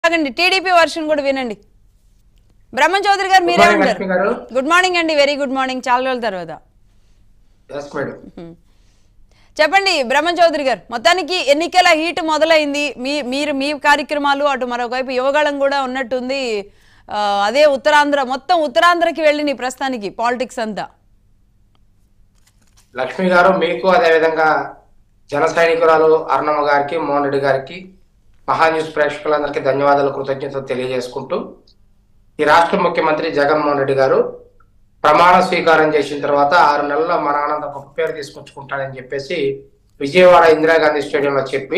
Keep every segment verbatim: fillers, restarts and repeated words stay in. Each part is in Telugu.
టీడీపీ వర్షన్ కూడా వినండి. బ్రహ్మం చౌదరి గారు మీరే ఉంటారు. గుడ్ మార్నింగ్ అండి, వెరీ గుడ్ మార్నింగ్, చాలా రోజుల తర్వాత. చెప్పండి బ్రహ్మం చౌదరి గారు, మొత్తానికి ఎన్నికల హీట్ మొదలైంది. మీ మీరు మీ కార్యక్రమాలు, అటు మరొకవైపు యువగళం కూడా ఉన్నట్టుంది. అదే ఉత్తరాంధ్ర, మొత్తం ఉత్తరాంధ్రకి వెళ్ళిన ప్రస్తుతానికి పాలిటిక్స్ అంతా. లక్ష్మి గారు, మీకు అదేవిధంగా జన సైనికురాలు అరుణమ్మ గారికి, మోహన్ రెడ్డి గారికి, మహా న్యూస్ ప్రేక్షకులందరికీ ధన్యవాదాలు, కృతజ్ఞతలు తెలియజేసుకుంటూ, ఈ రాష్ట్ర ముఖ్యమంత్రి జగన్మోహన్ రెడ్డి గారు ప్రమాణ స్వీకారం చేసిన తర్వాత ఆరు నెలల్లో మన ఆనంద గొప్ప పేరు తీసుకొచ్చుకుంటాడని చెప్పేసి విజయవాడ ఇందిరాగాంధీ స్టేడియంలో చెప్పి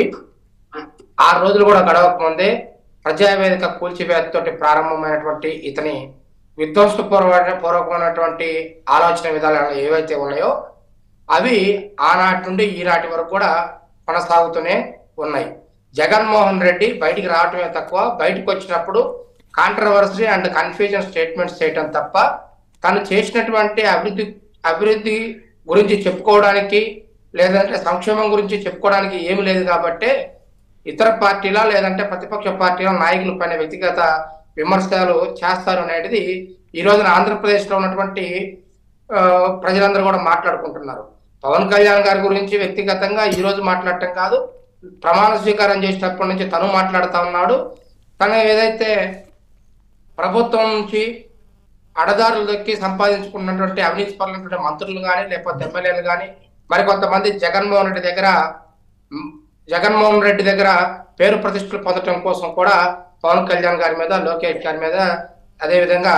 ఆరు రోజులు కూడా గడవక ముందే ప్రజావేదిక కూల్చివేతతో ప్రారంభమైనటువంటి ఇతని విధ్వంసపూర్వ పూర్వకమైనటువంటి ఆలోచన విధానాలు ఏవైతే ఉన్నాయో అవి ఆనాటి నుండి ఈనాటి వరకు కూడా కొనసాగుతూనే ఉన్నాయి. జగన్మోహన్ రెడ్డి బయటికి రావటమే తక్కువ, బయటకు వచ్చినప్పుడు కాంట్రవర్సీ అండ్ కన్ఫ్యూజన్ స్టేట్మెంట్స్ చేయటం తప్ప తను చేసినటువంటి అభివృద్ధి అభివృద్ధి గురించి చెప్పుకోవడానికి లేదంటే సంక్షేమం గురించి చెప్పుకోవడానికి ఏమి లేదు. కాబట్టి ఇతర పార్టీల లేదంటే ప్రతిపక్ష పార్టీల నాయకుల పైన వ్యక్తిగత విమర్శలు చేస్తారు అనేది ఈ రోజున ఆంధ్రప్రదేశ్లో ఉన్నటువంటి ప్రజలందరూ కూడా మాట్లాడుకుంటున్నారు. పవన్ కళ్యాణ్ గారి గురించి వ్యక్తిగతంగా ఈ రోజు మాట్లాడటం కాదు, ప్రమాణ స్వీకారం చేసినప్పటి నుంచి తను మాట్లాడుతూ ఉన్నాడు. తను ఏదైతే ప్రభుత్వం నుంచి అడదారులు దక్కి సంపాదించుకున్నటువంటి అవినీతి పరులైనటువంటి మంత్రులు కానీ లేకపోతే ఎమ్మెల్యేలు కానీ మరికొంతమంది జగన్మోహన్ రెడ్డి దగ్గర జగన్మోహన్ రెడ్డి దగ్గర పేరు ప్రతిష్టలు పొందడం కోసం కూడా పవన్ కళ్యాణ్ గారి మీద, లోకేష్ గారి మీద, అదేవిధంగా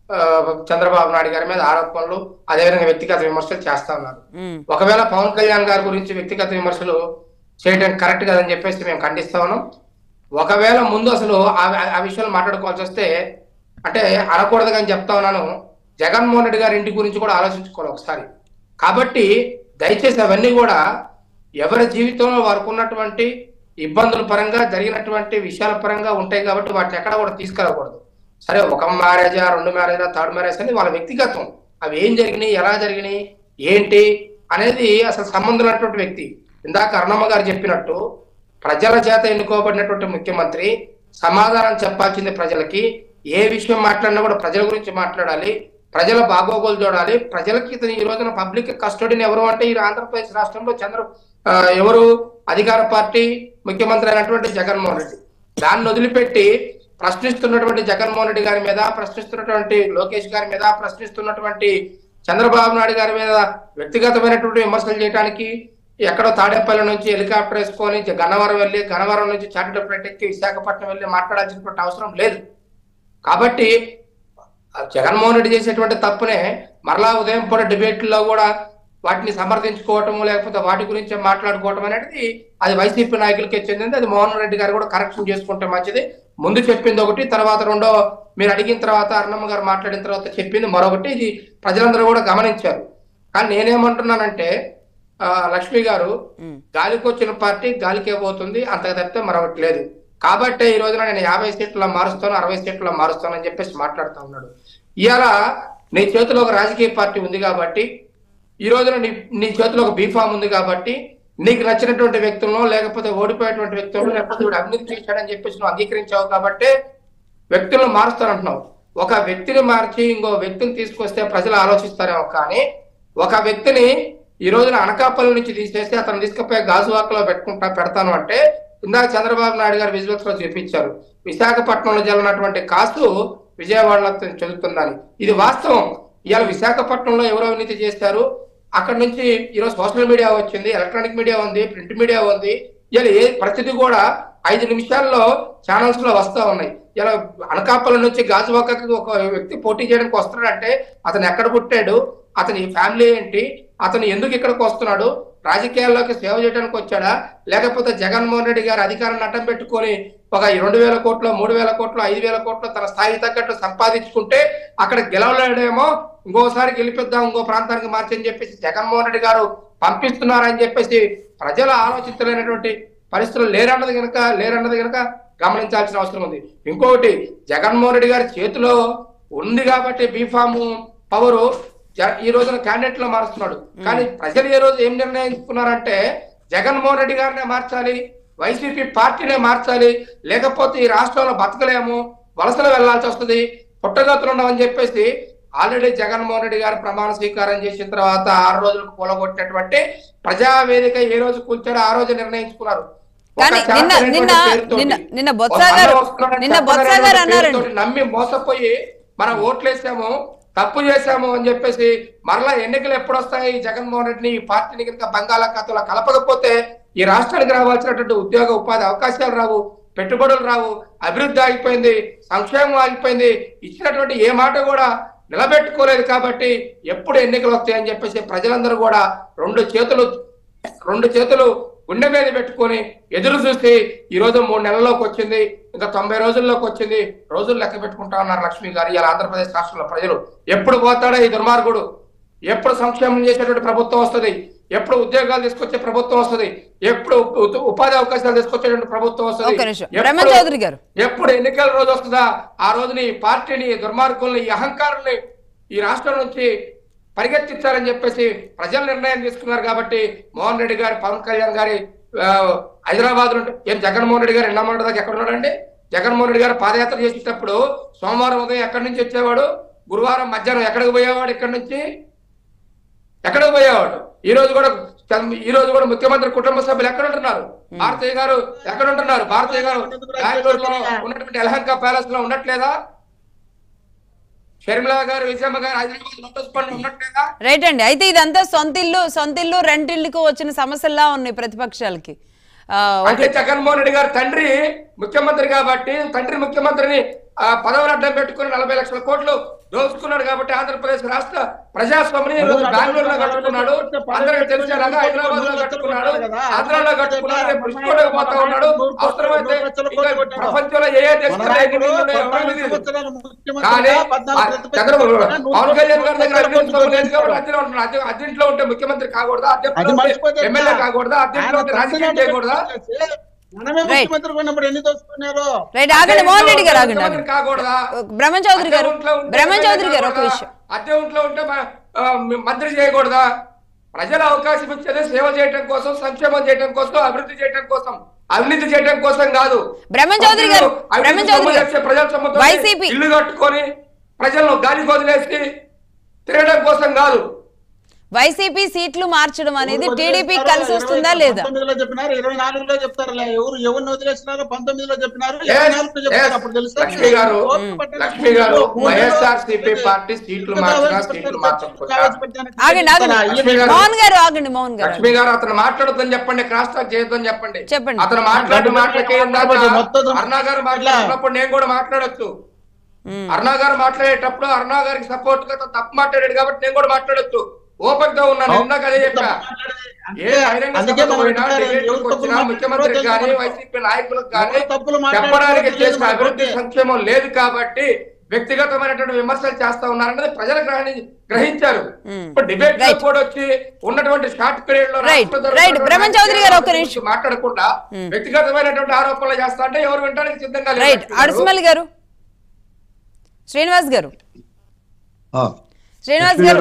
చంద్రబాబు నాయుడు గారి మీద ఆరోపణలు, అదేవిధంగా వ్యక్తిగత విమర్శలు చేస్తా ఉన్నారు. ఒకవేళ పవన్ కళ్యాణ్ గారి గురించి వ్యక్తిగత విమర్శలు చేయడం కరెక్ట్ కదని చెప్పేసి మేము ఖండిస్తా ఉన్నాం. ఒకవేళ ముందు అసలు ఆ విషయాలు మాట్లాడుకోవాల్సి వస్తే అంటే అనకూడదు అని చెప్తా ఉన్నాను. జగన్మోహన్ రెడ్డి గారి ఇంటి గురించి కూడా ఆలోచించుకోవాలి ఒకసారి. కాబట్టి దయచేసి అవన్నీ కూడా ఎవరి జీవితంలో వారికి ఉన్నటువంటి ఇబ్బందుల పరంగా జరిగినటువంటి విషయాల పరంగా ఉంటాయి కాబట్టి వాటిని ఎక్కడ కూడా తీసుకురాకూడదు. సరే, ఒక మ్యారేజా, రెండు మ్యారేజా, థర్డ్ మ్యారేజ్ అనేది వాళ్ళ వ్యక్తిగతం. అవి ఏం జరిగినాయి, ఎలా జరిగినాయి, ఏంటి అనేది అసలు సంబంధం ఉన్నటువంటి వ్యక్తి. ఇందాక అరుణమ్మ గారు చెప్పినట్టు ప్రజల చేత ఎన్నుకోబడినటువంటి ముఖ్యమంత్రి సమాధానం చెప్పాల్సింది ప్రజలకి. ఏ విషయం మాట్లాడినా కూడా ప్రజల గురించి మాట్లాడాలి, ప్రజల బాగోగులు చూడాలి. ప్రజలకి ఈ రోజున పబ్లిక్ కస్టడీని ఎవరు అంటే ఈ ఆంధ్రప్రదేశ్ రాష్ట్రంలో చంద్ర ఎవరు అధికార పార్టీ ముఖ్యమంత్రి అయినటువంటి జగన్మోహన్ రెడ్డి. దాన్ని వదిలిపెట్టి ప్రశ్నిస్తున్నటువంటి జగన్మోహన్ రెడ్డి గారి మీద, ప్రశ్నిస్తున్నటువంటి లోకేష్ గారి మీద, ప్రశ్నిస్తున్నటువంటి చంద్రబాబు నాయుడు గారి మీద వ్యక్తిగతమైనటువంటి విమర్శలు చేయడానికి ఎక్కడో తాడేపల్లి నుంచి హెలికాప్టర్ వేసుకొని గన్నవరం వెళ్ళి, గన్నవరం నుంచి చార్టర్పేట ఎక్కి విశాఖపట్నం వెళ్ళి మాట్లాడాల్సినటువంటి అవసరం లేదు. కాబట్టి జగన్మోహన్ రెడ్డి చేసేటువంటి తప్పునే మరలా ఉదయం పూట డిబేట్లో కూడా వాటిని సమర్థించుకోవటము లేకపోతే వాటి గురించి మాట్లాడుకోవటం అనేది అది వైసీపీ నాయకులకే చెందింది. అది మోహన్ రెడ్డి గారు కూడా కరెక్షన్ చేసుకుంటే మంచిది. ముందు చెప్పింది ఒకటి, తర్వాత రెండో మీరు అడిగిన తర్వాత అరుణమ్మ గారు మాట్లాడిన తర్వాత చెప్పింది మరొకటి. ఇది ప్రజలందరూ కూడా గమనించారు. కానీ నేనేమంటున్నానంటే లక్ష్మి గారు, గాలికి వచ్చిన పార్టీ గాలికే పోతుంది, అంతకు తప్పితే మరొకటి లేదు. కాబట్టి ఈ రోజున నేను యాభై సీట్లలో మారుస్తాను, అరవై సీట్లలో మారుస్తాను అని చెప్పేసి మాట్లాడుతూ ఉన్నాడు. ఇవాళ నీ చేతిలో ఒక రాజకీయ పార్టీ ఉంది కాబట్టి, ఈ రోజున నీ నీ చేతిలో ఒక బీఫామ్ ఉంది కాబట్టి, నీకు నచ్చినటువంటి వ్యక్తులను లేకపోతే ఓడిపోయేటువంటి వ్యక్తులను లేకపోతే వీడు అవినీతి చేశాడని చెప్పేసి నువ్వు అంగీకరించావు కాబట్టి వ్యక్తులను మారుస్తానంటున్నావు. ఒక వ్యక్తిని మార్చి ఇంకో వ్యక్తిని తీసుకొస్తే ప్రజలు ఆలోచిస్తారేమో, కానీ ఒక వ్యక్తిని ఈ రోజున అనకాపల్లి నుంచి తీసేసి అతను తీసుకుపోయి గాజువాకలో పెట్టుకుంటా పెడతాను అంటే, ఇందాక చంద్రబాబు నాయుడు గారు విజువల్స్ లో చూపించారు, విశాఖపట్నంలో జరిగినటువంటి కాసు విజయవాడలో చెందుతుందని. ఇది వాస్తవం. ఇవాళ విశాఖపట్నంలో ఎవరో అవినీతి చేస్తారు, అక్కడ నుంచి ఈరోజు సోషల్ మీడియా వచ్చింది, ఎలక్ట్రానిక్ మీడియా ఉంది, ప్రింట్ మీడియా ఉంది. ఇవాళ ఏ ప్రతిదీ కూడా ఐదు నిమిషాల్లో ఛానల్స్ లో వస్తూ ఉన్నాయి. ఇలా అనకాపల్లి నుంచి గాజువాకకి ఒక వ్యక్తి పోటీ చేయడానికి వస్తున్నాడంటే అతను ఎక్కడ పుట్టాడు, అతని ఫ్యామిలీ ఏంటి, అతను ఎందుకు ఇక్కడికి వస్తున్నాడు, రాజకీయాల్లోకి సేవ చేయడానికి వచ్చాడా, లేకపోతే జగన్మోహన్ రెడ్డి గారు అధికారాన్ని అడ్డం పెట్టుకొని ఒక రెండు వేల కోట్లు మూడు వేల కోట్లు ఐదు వేల కోట్లు తన స్థాయి తగ్గట్టు సంపాదించుకుంటే అక్కడ గెలవలేడేమో, ఇంకోసారి గెలిపిద్దాం, ఇంకో ప్రాంతానికి మార్చని చెప్పేసి జగన్మోహన్ రెడ్డి గారు పంపిస్తున్నారని చెప్పేసి ప్రజలు ఆలోచించలేనటువంటి పరిస్థితులు లేరన్నది కనుక లేరన్నది కనుక గమనించాల్సిన అవసరం ఉంది. ఇంకొకటి, జగన్మోహన్ రెడ్డి గారి చేతిలో ఉంది కాబట్టి బీఫాము పవరు ఈ రోజున క్యాండిడేట్ లో మారుస్తున్నాడు. కానీ ప్రజలు ఏ రోజు ఏం నిర్ణయించుకున్నారంటే జగన్మోహన్ రెడ్డి గారినే మార్చాలి, వైసీపీ పార్టీనే మార్చాలి, లేకపోతే ఈ రాష్ట్రంలో బతకలేము, వలసలు వెళ్లాల్సి వస్తుంది, పుట్టగతులు ఉండవని చెప్పేసి ఆల్రెడీ జగన్మోహన్ రెడ్డి గారు ప్రమాణ స్వీకారం చేసిన తర్వాత ఆరు రోజులకు కూలగొట్టినటువంటి ప్రజావేదిక ఏ రోజు కూర్చాడో ఆ రోజు నిర్ణయించుకున్నారు. కానీ నిన్న నిన్న నిన్న నిన్న బొత్స గారు నిన్న బొత్స గారు అన్నారండి, నమ్మి మోసపోయి మనం ఓట్లేసాము, తప్పు చేశాము అని చెప్పేసి మరలా ఎన్నికలు ఎప్పుడు వస్తాయి, జగన్మోహన్ రెడ్డిని ఈ పార్టీని కనుక బంగాళాఖాతంలో కలపకపోతే ఈ రాష్ట్రానికి రావాల్సినటువంటి ఉద్యోగ ఉపాధి అవకాశాలు రావు, పెట్టుబడులు రావు, అభివృద్ధి ఆగిపోయింది, సంక్షేమం ఆగిపోయింది, ఇచ్చినటువంటి ఏ మాట కూడా నిలబెట్టుకోలేదు. కాబట్టి ఎప్పుడు ఎన్నికలు వస్తాయని చెప్పేసి ప్రజలందరూ కూడా రెండు చేతులు రెండు చేతులు గుండె మీద పెట్టుకొని ఎదురు చూసి ఈ రోజు మూడు నెలల్లోకి వచ్చింది, ఇంకా తొంభై రోజుల్లోకి వచ్చింది, రోజులు లెక్క పెట్టుకుంటా ఉన్నారు లక్ష్మి గారు. ఇలా ఆంధ్రప్రదేశ్ రాష్ట్రంలో ప్రజలు ఎప్పుడు పోతాడో ఈ దుర్మార్గుడు, ఎప్పుడు సంక్షేమం చేసేటువంటి ప్రభుత్వం వస్తుంది, ఎప్పుడు ఉద్యోగాలు తీసుకొచ్చే ప్రభుత్వం వస్తుంది, ఎప్పుడు ఉపాధి అవకాశాలు తీసుకొచ్చేటువంటి ప్రభుత్వం వస్తుంది, ఎప్పుడు ఎన్నికల రోజు వస్తుందా ఆ రోజుని ఈ పార్టీని, దుర్మార్గుల్ని, ఈ అహంకారుల్ని ఈ రాష్ట్రం నుంచి పరిగెత్తించాలని చెప్పేసి ప్రజలు నిర్ణయం తీసుకున్నారు. కాబట్టి మోహన్ రెడ్డి గారు, పవన్ కళ్యాణ్ గారి హైదరాబాద్ లో ఏం జగన్మోహన్ రెడ్డి గారు ఎన్నమన్న దాకా ఎక్కడ ఉన్నాడండి? జగన్మోహన్ రెడ్డి గారు పాదయాత్ర చేసేటప్పుడు సోమవారం ఉదయం ఎక్కడి నుంచి వచ్చేవాడు, గురువారం మధ్యాహ్నం ఎక్కడికి పోయేవాడు, ఇక్కడి నుంచి ఎక్కడికి పోయేవాడు. ఈ రోజు కూడా ఈ రోజు కూడా ముఖ్యమంత్రి కుటుంబ సభ్యులు ఎక్కడ ఉంటున్నారు? భారతీయ గారు ఎక్కడ ఉంటున్నారు? భారతీయ గారు బెంగళూరులో ఉన్నటువంటి ఎలహంక ప్యాలెస్ లో ఉండట్లేదా? షర్మిలా గారు, విజయమ్మ గారు హైదరాబాద్ ఉన్నట్లేదా? రైట్ అండి. అయితే ఇదంతా సొంతిల్లు సొంతిల్లు రెంటిల్లుకు వచ్చిన సమస్యలా ఉన్నాయి ప్రతిపక్షాలకి. అంటే జగన్మోహన్ రెడ్డి గారు తండ్రి ముఖ్యమంత్రి కాబట్టి తండ్రి ముఖ్యమంత్రిని పదవులు అడ్డం పెట్టుకుని నలభై లక్షల కోట్లు దోచుకున్నాడు కాబట్టి ఆంధ్రప్రదేశ్ రాష్ట్ర ప్రజాస్వామ్యం బెంగళూరులో కట్టుకున్నాడు, అందరికి తెలిసేలాగా హైదరాబాద్ లో కట్టుకున్నాడు, ఆంధ్రాలో కట్టుకున్నాడు, రేపు పుష్కరకు పోతా ఉన్నాడు. అవసరమైతే ప్రపంచంలో ఏ ఏ దేశంలో కానీ చంద్రబాబు పవన్ కళ్యాణ్ గారి దగ్గర లేదు కాబట్టి అద్దెలో ఉంటున్నాడు. అద్దెంట్లో ఉంటే ముఖ్యమంత్రి కాకూడదా? అద్దె ఎమ్మెల్యే కాకూడదా? అద్దెంట్లో ఉంటే రాజకీయం చేయకూడదా? బ్రహ్మం చౌదరి గారు బ్రహ్మం చౌదరి గారు ఒక విషయం, అద్దె ఇంట్లో ఉంటే మంత్రి చేయకూడదా? ప్రజల అవకాశం ఇచ్చేది సేవ చేయడం కోసం, సంక్షేమం చేయడం కోసం, అభివృద్ధి చేయడం కోసం, అవినీతి చేయడం కోసం కాదు. బ్రహ్మం చౌదరి గారు బ్రహ్మం చౌదరి గారు ప్రజల సొమ్ముతో ఇల్లు కట్టుకొని ప్రజలను గాలి వదిలేసి తిరగడం కోసం కాదు. వైసీపీ సీట్లు మార్చడం అనేది టీడీపీ కలిసి వస్తుందా లేదా? చెప్పినారు ఇరవై నాలుగులో చెప్తారు, ఎవరు ఎవరిని వదిలేసినారో పంతొమ్మిదిలో చెప్పినారు. లక్ష్మి గారు లక్ష్మి గారు వైఎస్ఆర్సీపీ పార్టీ సీట్లు మార్చినా సీట్లు మార్చకపోయినా ఆగండి ఆగండి మోహన్ గారు ఆగండి మోహన్ గారు లక్ష్మి గారు అతను మాట్లాడొద్దని చెప్పండి, క్రాస్ టాక్ చేయొద్దని చెప్పండి. చెప్పండి. అతను మాట్లాడే మాటలకి అరుణా గారు మాట్లాడుతున్నప్పుడు నేను కూడా మాట్లాడొచ్చు. అరుణా గారు మాట్లాడేటప్పుడు అరుణా గారికి సపోర్ట్ గా తప్పు మాట్లాడాడు కాబట్టి నేను కూడా మాట్లాడొచ్చు. ఓపెన్ గా ఉన్నాను, ఇందాక అదే చెప్పా. ఏ ముఖ్యమంత్రి కానీ వైసీపీ నాయకులకు కానీ చెప్పడానికి చేసిన అభివృద్ధి సంక్షేమం లేదు కాబట్టి వ్యక్తిగతమైనటువంటి విమర్శలు చేస్తా ఉన్నారన్నది ప్రజలు గ్రహించారు. ఇప్పుడు డిబేట్ లో కూడా వచ్చి ఉన్నటువంటి షార్ట్ పీరియడ్ లో మాట్లాడకుండా వ్యక్తిగతమైనటువంటి ఆరోపణలు చేస్తా అంటే ఎవరు వినడానికి సిద్ధంగా లేదు. అడుసుమల్లి గారు, శ్రీనివాస్ గారు శ్రీనివాస్ గారు